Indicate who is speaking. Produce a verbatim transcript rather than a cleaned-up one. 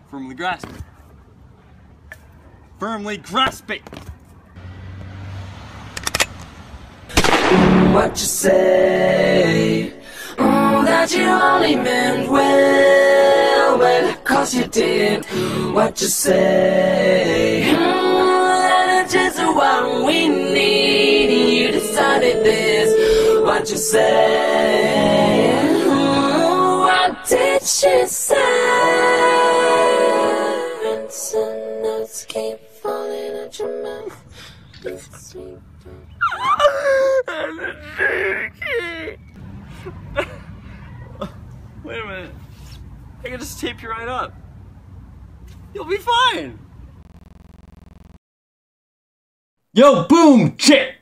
Speaker 1: Firmly grasp it. Firmly grasp it.
Speaker 2: What you say? Mm, that you only meant well, well, cause you did. What you say? Mm, that it's just what we need. You decided this. What you say? Mm, what did she say? And some notes keep falling out your mouth. It's sweet.
Speaker 1: Wait a minute. I can just tape you right up. You'll be fine. Yo, boom, chick!